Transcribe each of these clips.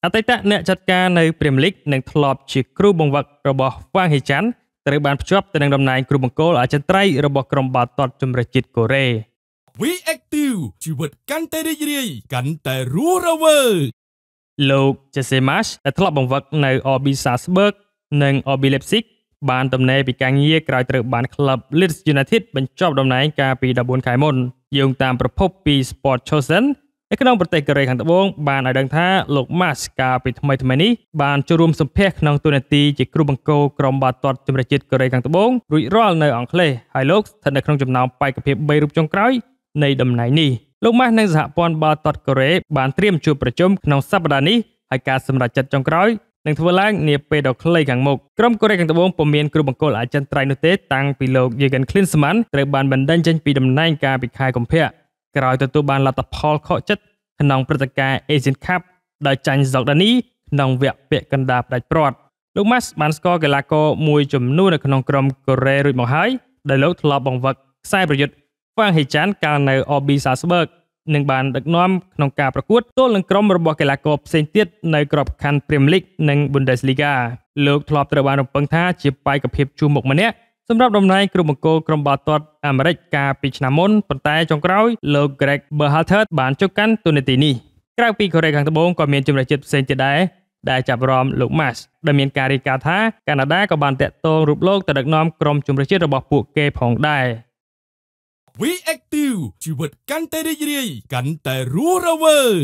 អតីតអ្នកចាត់ការនៅ Premier League និងធ្លាប់ជាគ្រូបង្វឹករបស់ Wang Hechan ត្រូវបានភ្ជាប់ទៅនឹងតំណែងគ្រូបង្គោលអចិន្ត្រៃយ៍របស់ក្រុមបាល់ទាត់ជម្រើសជាតិកូរ៉េ We Active ជីវិតកាន់តែរីករាយកាន់តែរស់រវើកលោក Jesse Marsch ដែលធ្លាប់បង្វឹកនៅ RB Salzburg និង RB Leipzig បានទំនេរពីការងារក្រោយត្រូវបានក្លឹប Leeds United បញ្ចប់តំណែងកាលពី14ខែមុនយោងតាមប្រភពពី Sport Chosen នៅក្នុងប្រទេសកូរ៉េខាងត្បូងបានឲ្យដឹងថាលោក Marsch កាលពីថ្មីៗនេះបានចូលរួមសម្ភាសក្នុងតួនាទីជាគ្រូបង្គោលក្រុមបាល់ទាត់ជម្រើសជាតិកូរ៉េខាងត្បូងរួចរាល់នៅអង់គ្លេសហើយលោកស្ថិតនៅក្នុងចំណោមបេក្ខភាព3រូបចុងក្រោយនៃតំណែងនេះលោក Marsch និងសហព័ន្ធបាល់ទាត់កូរ៉េបានត្រៀមជួបប្រជុំក្នុងសប្តាហ៍នេះហើយការសម្រេចចិត្តចុងក្រោយនឹងធ្វើឡើងនាពេលដ៏ខ្លីខាងមុខក្រុមកូរ៉េខាងត្បូងពុំមានគ្រូបង្គោលអចិន្ត្រៃយ៍នោះទេតាំងពីលោក Jürgen Klinsmann ត្រូវបានបណ្តេញចេញពីតំណែងកាលពីខែកុម្ភៈក្រោយទទួលបានលទ្ធផលខកចិត្តក្នុងព្រឹត្តិការណ៍ Asian Cup ដោយចាញ់ Jordani ក្នុងវគ្គពាក់កណ្ដាលផ្ដាច់ព្រាត់លោក Marsch បានស្គាល់កីឡាករមួយចំនួននៅក្នុងក្រុមកូរ៉េរួចមកហើយដែលលោកធ្លាប់បង្វឹកខ្សែប្រយុទ្ធ Wang Hechan កាលនៅ RB Salzburg និងបានដឹកនាំក្នុងការប្រកួតទល់នឹងក្រុមរបស់កីឡាករផ្សេងទៀតនៅក្របខ័ណ្ឌ Premier League និង Bundesliga លោកធ្លាប់ត្រូវបានរំពឹងថាជាបេក្ខភាពជួរមុខម្នាក់សម្រាប់តំណែងគ្រូបង្គោលក្រុមបាល់ទាត់អាមេរិកកាលពីឆ្នាំមុនប៉ុន្តែចុងក្រោយលោក Greg Berhalter បានចូលកាន់តួនាទីនេះក្រៅពីកូរ៉េខាងត្បូងក៏មានជម្រើសជាតិផ្សេងទៀតដែរដែលចាប់អារម្មណ៍លោក Marsch ដែលមានការរាយការណ៍ថាកាណាដាក៏បានតាក់ទងរូបលោកទៅដឹកនាំក្រុមជម្រើសជាតិរបស់ពួកគេផងដែរ We Active ជីវិតកាន់តែរីករាយកាន់តែរស់រវើក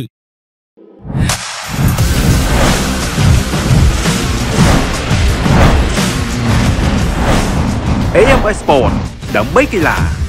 AMS Sport ដើម្បីកីឡា